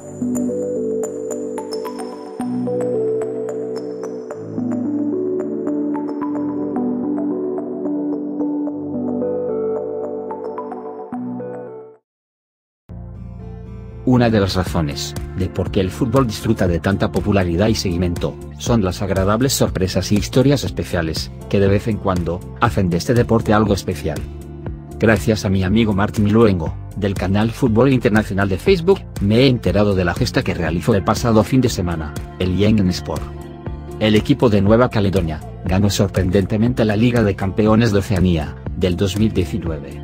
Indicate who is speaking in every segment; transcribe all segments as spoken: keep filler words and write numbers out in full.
Speaker 1: Una de las razones de por qué el fútbol disfruta de tanta popularidad y seguimiento, son las agradables sorpresas y historias especiales, que de vez en cuando, hacen de este deporte algo especial. Gracias a mi amigo Martín Luengo, del canal Fútbol Internacional de Facebook, me he enterado de la gesta que realizó el pasado fin de semana, el Yengen Sport. El equipo de Nueva Caledonia, ganó sorprendentemente la Liga de Campeones de Oceanía, del dos mil diecinueve.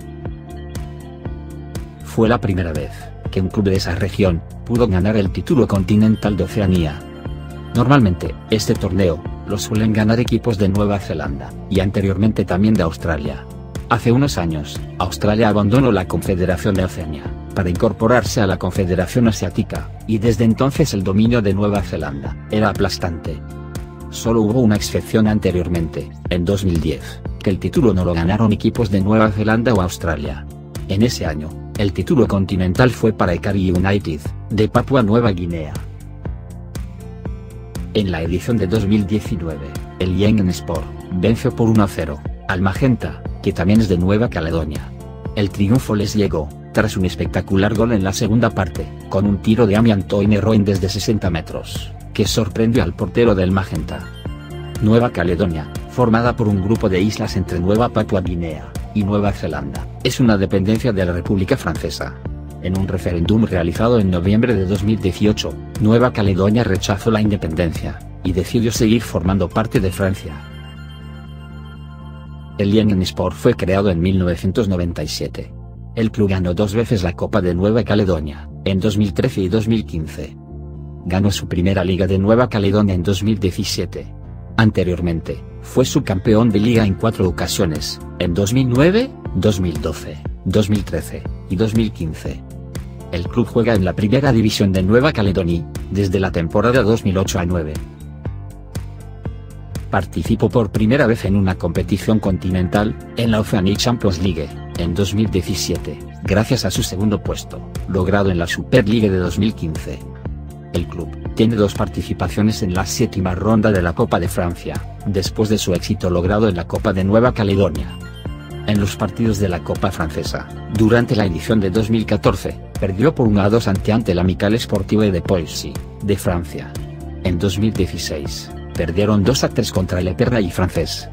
Speaker 1: Fue la primera vez que un club de esa región pudo ganar el título continental de Oceanía. Normalmente, este torneo lo suelen ganar equipos de Nueva Zelanda, y anteriormente también de Australia. Hace unos años, Australia abandonó la Confederación de Oceanía, para incorporarse a la Confederación Asiática, y desde entonces el dominio de Nueva Zelanda era aplastante. Solo hubo una excepción anteriormente, en dos mil diez, que el título no lo ganaron equipos de Nueva Zelanda o Australia. En ese año, el título continental fue para Ekari United, de Papua Nueva Guinea. En la edición de dos mil diecinueve, el Yengen Sport venció por uno a cero al Magenta, que también es de Nueva Caledonia. El triunfo les llegó tras un espectacular gol en la segunda parte, con un tiro de Ami Antoine Roen desde sesenta metros, que sorprendió al portero del Magenta. Nueva Caledonia, formada por un grupo de islas entre Nueva Papua Guinea y Nueva Zelanda, es una dependencia de la República Francesa. En un referéndum realizado en noviembre de dos mil dieciocho, Nueva Caledonia rechazó la independencia, y decidió seguir formando parte de Francia. El Yengen Sport fue creado en mil novecientos noventa y siete. El club ganó dos veces la Copa de Nueva Caledonia, en dos mil trece y dos mil quince. Ganó su primera Liga de Nueva Caledonia en dos mil diecisiete. Anteriormente, fue subcampeón de liga en cuatro ocasiones, en dos mil nueve, dos mil doce, dos mil trece, y dos mil quince. El club juega en la primera división de Nueva Caledonia, desde la temporada dos mil ocho a nueve. Participó por primera vez en una competición continental, en la Oceania Champions League, en dos mil diecisiete, gracias a su segundo puesto, logrado en la Super League de dos mil quince. El club tiene dos participaciones en la séptima ronda de la Copa de Francia, después de su éxito logrado en la Copa de Nueva Caledonia. En los partidos de la Copa Francesa, durante la edición de dos mil catorce, perdió por uno a dos ante ante el Amical Sportive de Poissy, de Francia. En dos mil dieciséis, perdieron dos a tres contra el Epernay francés.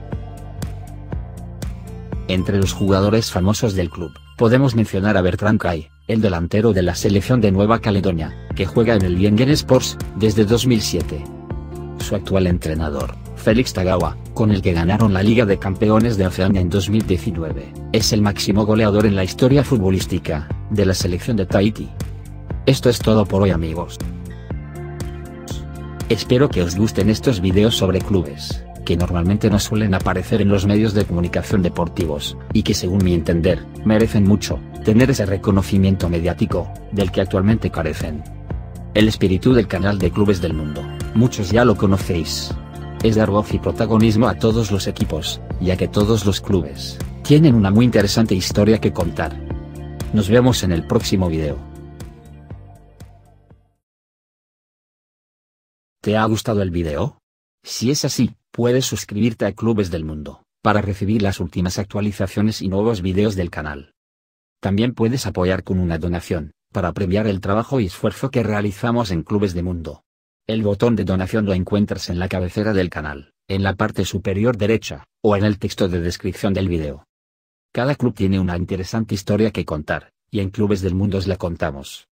Speaker 1: Entre los jugadores famosos del club, podemos mencionar a Bertrand Kay, el delantero de la selección de Nueva Caledonia, que juega en el Yengen Sports desde dos mil siete. Su actual entrenador, Félix Tagawa, con el que ganaron la Liga de Campeones de Oceanía en dos mil diecinueve, es el máximo goleador en la historia futbolística de la selección de Tahití. Esto es todo por hoy, amigos. Espero que os gusten estos videos sobre clubes, que normalmente no suelen aparecer en los medios de comunicación deportivos, y que según mi entender, merecen mucho tener ese reconocimiento mediático, del que actualmente carecen. El espíritu del canal de Clubes del Mundo, muchos ya lo conocéis. Es dar voz y protagonismo a todos los equipos, ya que todos los clubes tienen una muy interesante historia que contar. Nos vemos en el próximo video. ¿Te ha gustado el video? Si es así, puedes suscribirte a Clubes del Mundo, para recibir las últimas actualizaciones y nuevos videos del canal. También puedes apoyar con una donación, para premiar el trabajo y esfuerzo que realizamos en Clubes del Mundo. El botón de donación lo encuentras en la cabecera del canal, en la parte superior derecha, o en el texto de descripción del video. Cada club tiene una interesante historia que contar, y en Clubes del Mundo os la contamos.